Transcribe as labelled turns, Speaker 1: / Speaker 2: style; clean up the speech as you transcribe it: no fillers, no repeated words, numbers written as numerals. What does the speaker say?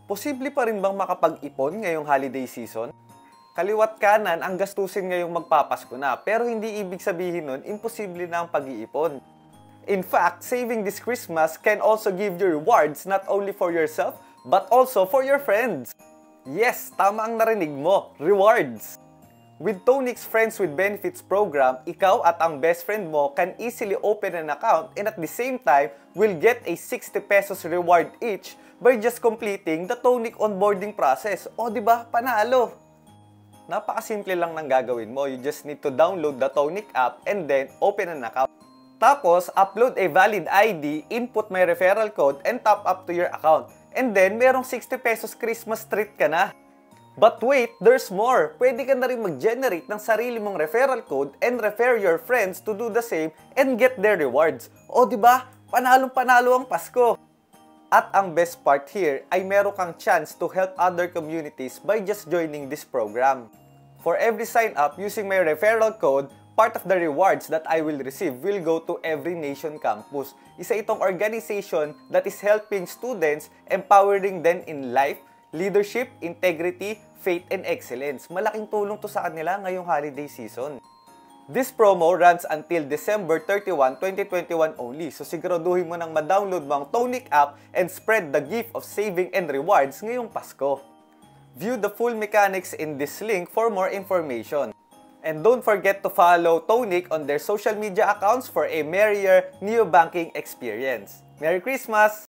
Speaker 1: Posible pa rin bang makapag-ipon ngayong holiday season? Kaliwat kanan ang gastusin ngayong magpapasko na, pero hindi ibig sabihin nun imposible na ang pag-iipon. In fact, saving this Christmas can also give you rewards not only for yourself, but also for your friends. Yes, tama ang narinig mo, rewards! With Tonic's Friends with Benefits program, ikaw at ang best friend mo can easily open an account and at the same time will get a 60 pesos reward each by just completing the Tonic onboarding process. O diba, panalo! Napakasimple lang ng gagawin mo. You just need to download the Tonic app and then open an account. Tapos, upload a valid ID, input my referral code, and top up to your account. And then, merong 60 pesos Christmas treat ka na. But wait, there's more! Pwede ka na rin mag-generate ng sarili mong referral code and refer your friends to do the same and get their rewards. O diba? Panalong-panalo ang Pasko! At ang best part here ay meron kang chance to help other communities by just joining this program. For every sign up using my referral code, part of the rewards that I will receive will go to Every Nation Campus. Isa itong organization that is helping students, empowering them in life, leadership, integrity, faith, and excellence. Malaking tulong to sa kanila ngayong holiday season. This promo runs until December 31, 2021 only. So siguraduhin mo nang ma-download mo ang Tonic app and spread the gift of saving and rewards ngayong Pasko. View the full mechanics in this link for more information. And don't forget to follow Tonic on their social media accounts for a merrier neobanking experience. Merry Christmas!